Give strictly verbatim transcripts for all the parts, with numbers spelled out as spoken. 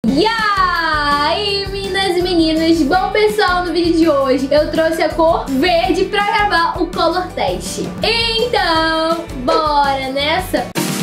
E aí, meninas e meninos, bom pessoal, no vídeo de hoje eu trouxe a cor verde pra gravar o color test. Então, bora nessa?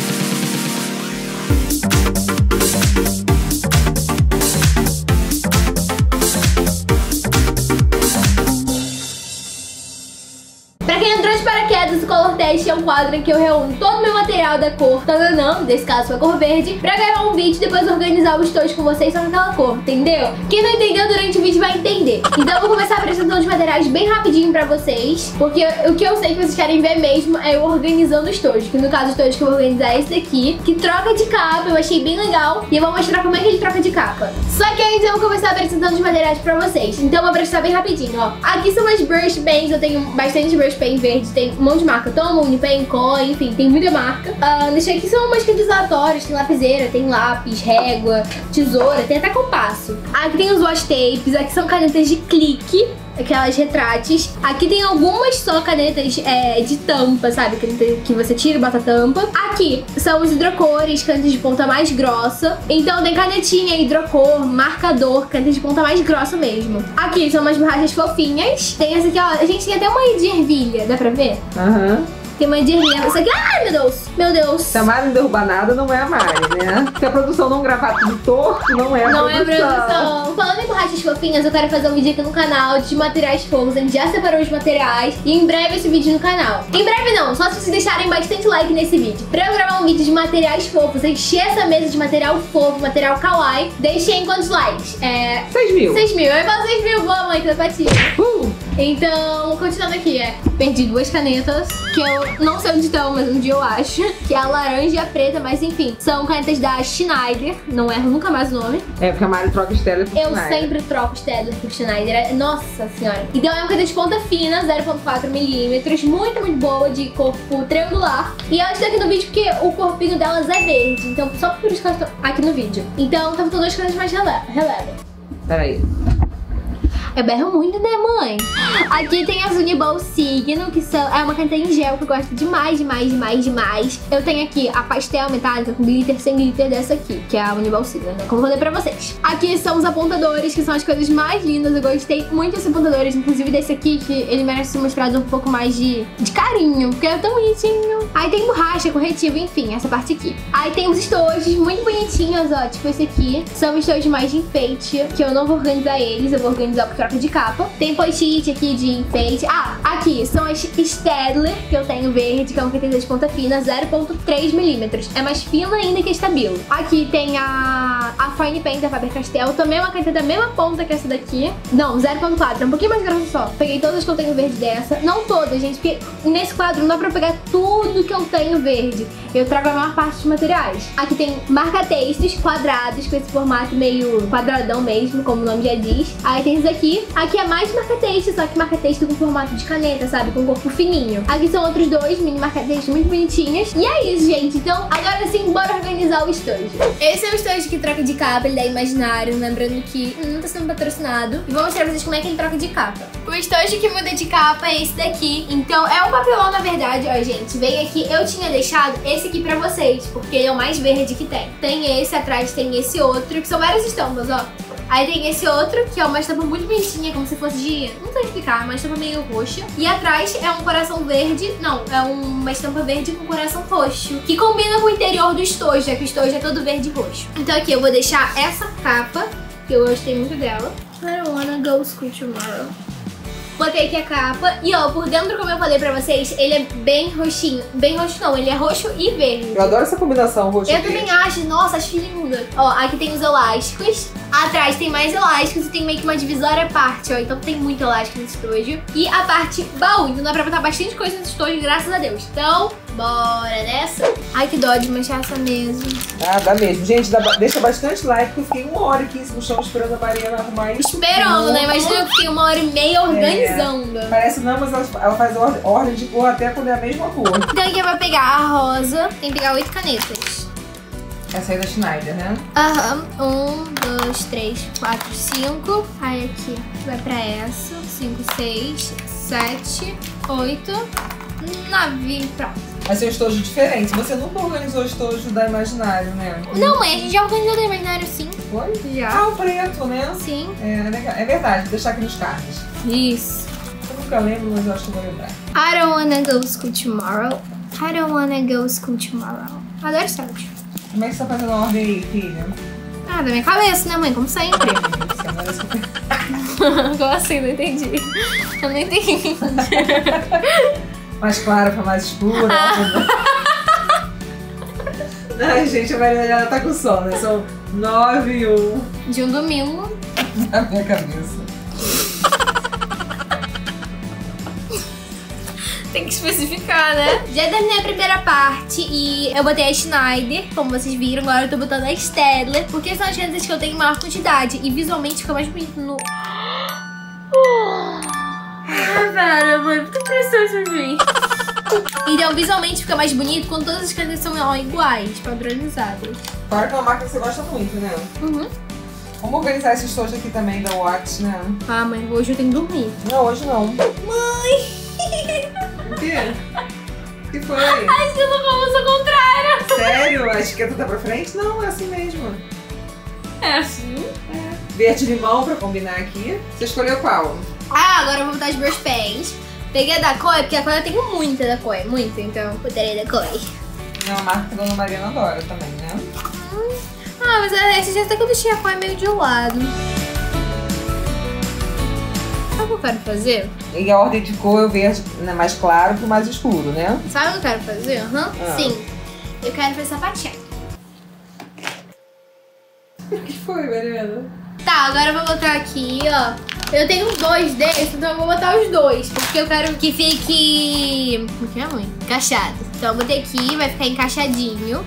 Pra quem entrou de paraquedas, o Color Test é um quadro em que eu reúno todo o meu material da cor tananã, nesse caso foi a cor verde, pra gravar um vídeo e depois organizar os tojos com vocês só naquela cor, entendeu? Quem não entendeu durante o vídeo vai entender. Então eu vou começar apresentando os materiais bem rapidinho pra vocês, porque o que eu sei que vocês querem ver mesmo é eu organizando os tojos, que no caso os tojos que eu vou organizar é esse daqui, que troca de capa, eu achei bem legal, e eu vou mostrar como é que ele troca de capa. Só que aí então eu vou começar apresentando os materiais pra vocês, então eu vou apresentar bem rapidinho, ó. Aqui são as brush pens, eu tenho bastante brush pen verde, tem um monte de marca, Toma, Unipen, Koi, enfim, tem muita marca. Uh, deixei aqui são umas cantas aleatórias, tem lapiseira, tem lápis, régua, tesoura, tem até compasso. Aqui tem os wash tapes, aqui são canetas de clique, aquelas retrates. Aqui tem algumas só canetas é, de tampa, sabe? Caneta que você tira e bota a tampa. Aqui são os hidrocores, canetas de ponta mais grossa. Então tem canetinha, hidrocor, marcador, caneta de ponta mais grossa mesmo. Aqui são umas borrachas fofinhas. Tem essa aqui, ó. A gente tem até uma de ervilha, dá pra ver? Aham. Uhum. Tem uma de ervilha. Essa aqui, ai meu Deus, meu Deus. Se a Mari não derrubar nada, não é a Mari, né? Se a produção não gravar tudo torto, não é a não produção. Não é a produção. Falando em borrachas fofinhas, eu quero fazer um vídeo aqui no canal de materiais fofos. A gente já separou os materiais e em breve esse vídeo no canal. Em breve não, só se vocês deixarem bastante like nesse vídeo. Pra eu gravar um vídeo de materiais fofos, encher essa mesa de material fofo, material kawaii, deixem quantos likes? É... seis mil. seis mil. Eu falo seis mil, boa mãe, telepatia. Uh! Então, continuando aqui, é... Perdi duas canetas, que eu não sei onde estão, mas um dia eu acho. Que é a laranja e a preta, mas enfim. São canetas da Schneider, não erro nunca mais o nome. É, porque a Mari troca Staedtler por Eu Schneider. sempre troco Staedtler por Schneider, nossa senhora. Então é uma caneta de ponta fina, zero ponto quatro milímetros, muito, muito boa, de corpo triangular. E elas estão aqui no vídeo porque o corpinho delas é verde, então só por isso que elas estão aqui no vídeo. Então tá faltando duas canetas mais relevam. Peraí. Eu berro muito, né, mãe? Aqui tem as Uniball Signo, que são, é uma caneta em gel que eu gosto demais, demais, demais, demais. Eu tenho aqui a pastel metálica com glitter, sem glitter dessa aqui, que é a Uniball Signo, né? Como eu falei pra vocês. Aqui são os apontadores, que são as coisas mais lindas. Eu gostei muito desses apontadores, inclusive desse aqui, que ele merece ser mostrado um pouco mais de, de carinho, porque é tão bonitinho. Aí tem borracha, corretivo, enfim, essa parte aqui. Aí tem os estojos muito bonitinhos, ó, tipo esse aqui. São estojos mais de enfeite, que eu não vou organizar eles, eu vou organizar porque de capa. Tem post-it aqui de enfeite. Ah, aqui são as Staedtler, que eu tenho verde, que é uma caneta de ponta fina, zero ponto três milímetros. É mais fina ainda que a Stabilo. Aqui tem a, a Fine Pen da Faber-Castell, também é uma caneta da mesma ponta que essa daqui. Não, zero ponto quatro, é um pouquinho mais grossa só. Peguei todas que eu tenho verde dessa. Não todas, gente, porque nesse quadro não dá pra pegar tudo que eu tenho verde. Eu trago a maior parte dos materiais. Aqui tem marca-textos quadrados, com esse formato meio quadradão mesmo, como o nome já diz. Aí tem isso aqui. Aqui é mais marca-texto, só que marca-texto com formato de caneta, sabe? Com corpo fininho. Aqui são outros dois mini marca-textos muito bonitinhos. E é isso, gente. Então, agora sim, bora organizar o estojo. Esse é o estojo que troca de capa, ele é imaginário. Lembrando que não tá sendo patrocinado. E vou mostrar pra vocês como é que ele troca de capa. O estojo que muda de capa é esse daqui. Então, é um papelão, na verdade. Ó, gente, vem aqui. Eu tinha deixado esse aqui pra vocês, porque ele é o mais verde que tem. Tem esse, atrás tem esse outro, que são várias estampas, ó. Aí tem esse outro, que é uma estampa muito bonitinha, como se fosse de... não sei explicar, uma estampa meio roxa. E atrás é um coração verde, não, é uma estampa verde com coração roxo, que combina com o interior do estojo, já que o estojo é todo verde e roxo. Então aqui eu vou deixar essa capa, que eu gostei muito dela. I don't wanna go school tomorrow. Botei aqui a capa e ó, por dentro, como eu falei pra vocês, ele é bem roxinho. Bem roxo não, ele é roxo e verde. Eu adoro essa combinação roxo. Eu também acho, nossa, acho linda. Ó, aqui tem os elásticos. Atrás tem mais elásticos e tem meio que uma divisória à parte, ó. Então tem muito elástico nesse estojo. E a parte baú, então dá pra botar bastante coisa nesse estojo, graças a Deus. Então, bora nessa. Ai, que dó de manchar essa mesa. Ah, dá mesmo. Gente, dá, deixa bastante like, porque eu fiquei uma hora e quinze no chão esperando a Mariana arrumar isso. Esperando, né? Imagina eu fiquei uma hora e meia organizando. É, parece não, mas ela, ela faz ordem, ordem de cor até quando é a mesma cor. Então aqui vai pegar a rosa. Tem que pegar oito canetas. Essa aí é da Schneider, né? Aham. Um, dois, três, quatro, cinco. Aí aqui vai pra essa. Cinco, seis, sete, oito, nove. Pronto. Vai ser um estojo diferente. Você nunca organizou o estojo da Imaginário, né? Não, mãe, a gente já organizou da Imaginário sim. foi? Já. Ah, o preto, né? Sim. É, é legal. É verdade, vou deixar aqui nos cards. Isso. Eu nunca lembro, mas eu acho que eu vou lembrar. I don't wanna go to school tomorrow. I don't wanna go to school tomorrow. Adoro esse áudio. Como é que você tá fazendo a ordem aí, filha? Ah, da minha cabeça, né, mãe? Como sempre. Você não é super... Como assim? Não entendi. Eu não entendi. Mais clara pra mais escura. Ai, gente, a Mariana ela tá com sono, né? São nove e um. De um domingo. Na minha cabeça. Tem que especificar, né? Já terminei a primeira parte e eu botei a Schneider, como vocês viram. Agora eu tô botando a Stedler, porque são as cantas que eu tenho em maior quantidade. E visualmente fica mais bonito no... Ah, velho, mãe, muita pressão isso pra mim. Então, visualmente fica mais bonito quando todas as cantas são ó, iguais, padronizadas. Claro que é uma marca que você gosta muito, né? Uhum. Vamos organizar esses tojos aqui também da Watch, né? Ah, mãe, hoje eu tenho que dormir. Não, hoje não. Mãe! O quê? O que foi? Ai, você não vamos ao contrário. Sério? A etiqueta tá pra frente? Não, é assim mesmo. É assim? É. Verde limão pra combinar aqui. Você escolheu qual? Ah, agora eu vou botar os meus pés. Peguei a da Koi, porque a Koi eu tenho muita da Koi, muita, então botarei da Koi. É uma marca que a Dona Mariana adora também, né? Hum. Ah, mas esse jeito que eu deixei a Koi meio de lado. Sabe o que eu quero fazer? E a ordem de cor é o verde mais claro que o mais escuro, né? Sabe o que eu quero fazer? Uhum. Ah. Sim. Eu quero fazer sapateado. O que foi, Mariana? Tá, agora eu vou botar aqui, ó. Eu tenho dois desses, então eu vou botar os dois. Porque eu quero que fique... O que é, mãe? Encaixado. Então eu botei aqui, vai ficar encaixadinho.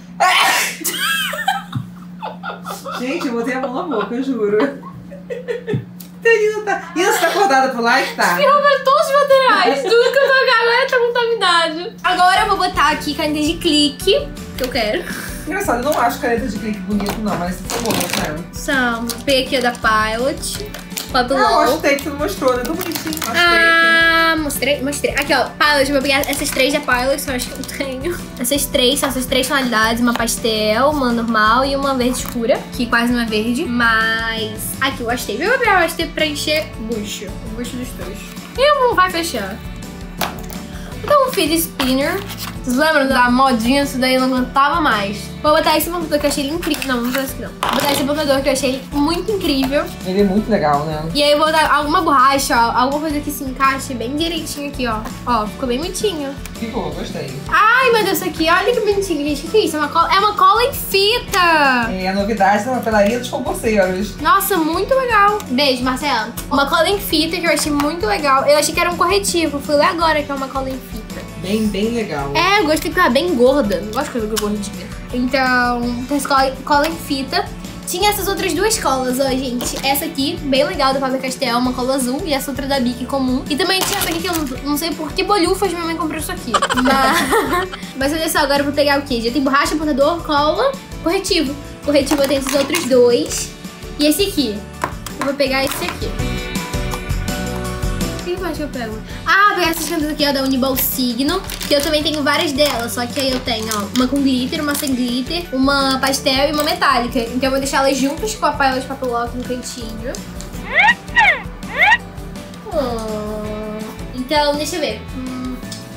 Gente, eu botei a mão na boca, eu juro. Isso tá, isso tá acordada pro like, tá? Eu vou ver todos os materiais. Tudo que eu tocar agora tá contaminado. Agora eu vou botar aqui caneta de clique, que eu quero. Engraçado, eu não acho caneta de clique bonito, não, mas ficou bom, né? São, peguei aqui a da Pilot. Pop Ah, eu Low. gostei que tu não mostrou, né? Tão bonitinho. Mostrei. Ah, mostrei, mostrei. Aqui, ó, Pilot, eu vou pegar essas três da Pilot, eu acho que eu tenho. Essas três, são essas três tonalidades, uma pastel, uma normal e uma verde escura, que quase não é verde, mas... Aqui, eu gostei. Eu vou pegar o gostei pra encher bucho, o bucho dos dois. E não vai fechar. Então, um feed spinner. Vocês lembram da modinha? Isso daí eu não aguentava mais. Vou botar esse apontador que eu achei ele incrível. Não, não vou esse não. Vou botar esse apontador que eu achei ele muito incrível. Ele é muito legal, né? E aí eu vou botar alguma borracha, ó. Alguma coisa que se encaixe bem direitinho aqui, ó. Ó, ficou bem bonitinho. Ficou, gostei. Ai, meu Deus, isso aqui, olha que bonitinho, gente. O que, que é isso? É uma cola, é uma cola em fita. É a novidade da papelaria dos compulseiros. Nossa, muito legal. Beijo, Marcela. Uma cola em fita que eu achei muito legal. Eu achei que era um corretivo. Fui ler agora que é uma cola em fita. Bem, bem legal. É, eu gostei que ela é bem gorda. Não gosto de coisa gordinha. Então, tem essa cola, cola em fita. Tinha essas outras duas colas, ó, gente. Essa aqui, bem legal, da Faber-Castell, uma cola azul. E essa outra da Bic comum. E também tinha essa aqui que eu não, não sei por que bolhufas minha mãe comprou isso aqui. Mas, mas olha só, agora eu vou pegar o quê? Já tem borracha, apontador, cola, corretivo. Corretivo eu tenho esses outros dois. E esse aqui. Eu vou pegar esse aqui. O que mais que eu pego? Ah, vou pegar essas cantas aqui, ó, da Uniball Signo. Que eu também tenho várias delas. Só que aí eu tenho, ó, uma com glitter, uma sem glitter, uma pastel e uma metálica. Então eu vou deixar elas juntas com a Pilot Papel Lock no cantinho. Oh. Então, deixa eu ver. Hum.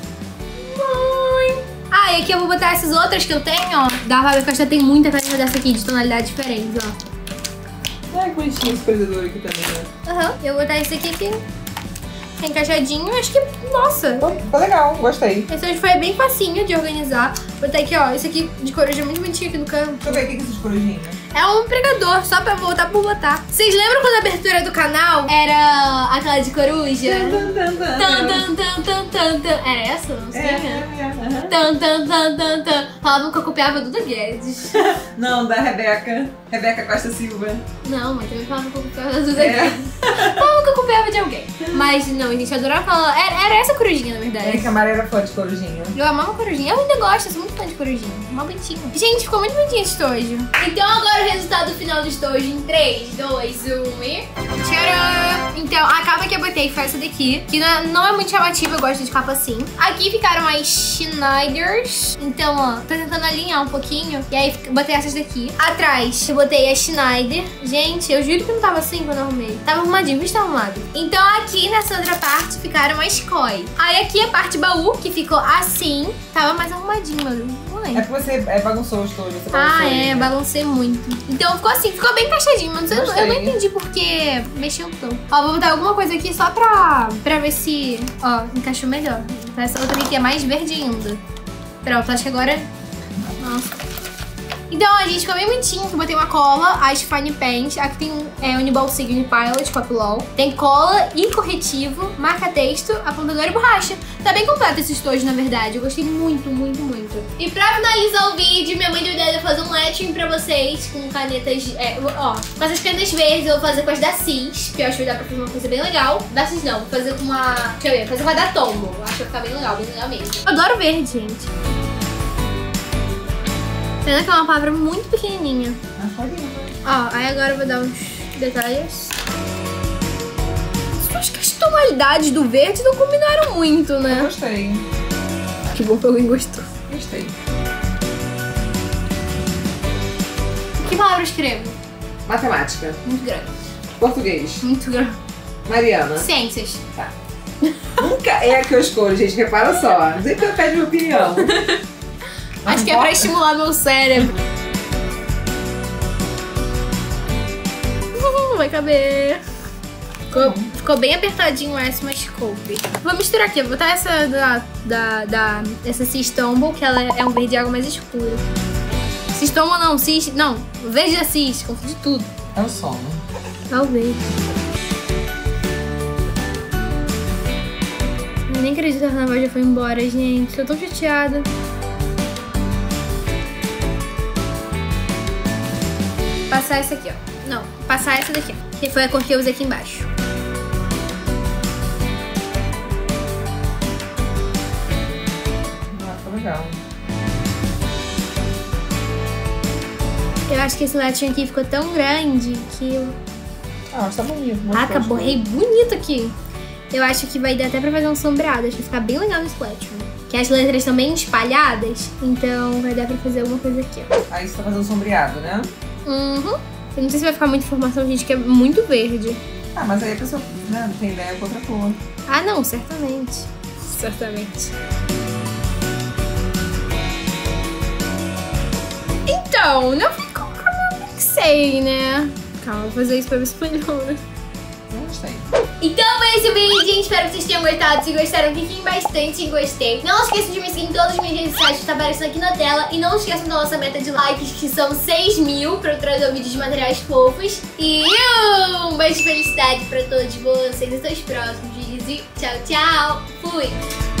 Ah, e aqui eu vou botar essas outras que eu tenho, ó. Da Faber-Castell tem muita caneta dessa aqui, de tonalidades diferentes, ó. É bonitinho esse prendedor aqui também, né? Aham, uhum. Eu vou botar esse aqui que tá encaixadinho. Acho que, nossa. Ficou legal, gostei. Esse hoje foi bem facinho de organizar. Vou botar aqui, ó, esse aqui de coruja muito bonitinho aqui no canto. Deixa eu ver o que é esses corujinhos. É um pregador, só pra voltar por botar. Vocês lembram quando a abertura do canal era aquela de coruja? Tan, tan, tan, tan, tan, tan. Era essa? Não sei, né? Tan, tan, tan, tan, tan. Falavam que eu copiava Duda Guedes. Não, da Rebeca. Rebeca Costa Silva. Não, mas também falavam que eu copiava Duda É. Guedes. Falavam que eu copiava de alguém. Mas não, gente, eu adorava aquela... Era, era essa corujinha, na É verdade. que a Maria era fã de corujinha. Eu amava corujinha. Eu ainda gosto, eu sou muito fã de corujinha. Mó bonitinho. Gente, ficou muito bonitinho esse estojo. Então agora o resultado final do estojo em três, dois, um e... Tcharam! Então, a capa que eu botei foi essa daqui, que não é, não é muito chamativa, eu gosto de capa assim. Aqui ficaram as Schneiders. Então, ó, tô tentando alinhar um pouquinho. E aí, botei essas daqui. Atrás, eu botei a Schneider. Gente, eu juro que não tava assim quando eu arrumei. Tava arrumadinho, mas tá arrumado. Então, aqui nessa outra parte ficaram as Koi. Aí, aqui a parte baú, que ficou assim. Tava mais arrumadinho, meu Deus. É porque você é, bagunçou o estojo. Você ah, bagunçou é, ele. Baguncei muito. Então ficou assim, ficou bem encaixadinho, mas eu, eu não entendi porque mexeu tanto. Ó, vou botar alguma coisa aqui só pra, pra ver se, ó, encaixou melhor. Essa outra aqui é mais verde ainda. Pronto, acho que agora... Nossa. Então, a gente ficou bem bonitinho, que eu botei uma cola, as Fine Paint, aqui tem um é, Uniball Sign Pilot, Populol. Tem cola e corretivo, marca-texto, apontador e borracha. Tá bem completo esse estojo, na verdade. Eu gostei muito, muito, muito. E pra finalizar o vídeo, minha mãe deu ideia de fazer um lettering pra vocês com canetas, é, ó, com essas canetas verdes eu vou fazer com as da Cis, que eu acho que vai dar pra fazer uma coisa bem legal. Da Cis não, vou fazer com uma, deixa eu ver, fazer com a da Tombow. Acho que vai ficar bem legal, bem legal mesmo. Eu adoro verde, gente. Pena que é uma palavra muito pequenininha. Ah, pode ir. Ó, aí agora eu vou dar uns detalhes. Acho que as tonalidades do verde não combinaram muito, né? Eu gostei. Que bom que alguém gostou. Gostei. Que palavra eu escrevo? Matemática. Muito grande. Português. Muito grande. Mariana. Ciências. Tá. Nunca é a que eu escolho, gente. Repara só. Não sei que eu pede minha opinião. Acho que é pra estimular meu cérebro. Vai caber. Ficou, ficou bem apertadinho essa, mas coube. Vou misturar aqui. Vou botar essa da, da, da essa Cis Tombow, que ela é um verde água mais escuro. Cis Tombow não, Cis... Não, verde da Cis. Confundi tudo. É o sono. Talvez. Eu nem acredito que a carnaval já foi embora, gente. Tô tão chateada. Passar essa aqui, ó. Não, passar essa daqui, ó. Que foi a cor que eu usei aqui embaixo. Ah, ficou legal. Eu acho que esse lettering aqui ficou tão grande que eu... Ah, mas tá bonito. Caraca, borrei bonito aqui. Eu acho que vai dar até pra fazer um sombreado. Acho que vai ficar bem legal nesse lettering. Que as letras estão bem espalhadas, então vai dar pra fazer alguma coisa aqui, ó. Aí você tá fazendo sombreado, né? Uhum. Eu não sei se vai ficar muita informação, gente, que é muito verde. Ah, mas aí a pessoa, né, não tem ideia com outra cor. Ah, não, certamente. Certamente. Então, não ficou como eu pensei, né? Calma, vou fazer isso pra ver se melhora. Não gostei. Então foi esse o vídeo, gente. Espero que vocês tenham gostado. Se gostaram, cliquem bastante em gostei. Não esqueçam de me seguir em todas as minhas redes sociais que tá aparecendo aqui na tela. E não esqueçam da nossa meta de likes, que são seis mil, pra eu trazer um vídeo de materiais fofos. E um beijo de felicidade pra todos vocês. Até os próximos vídeos e tchau, tchau. Fui!